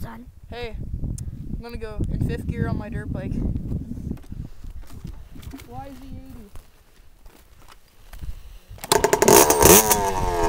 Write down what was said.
done. Hey, I'm gonna go in 5th gear on my dirt bike. Why is he 80?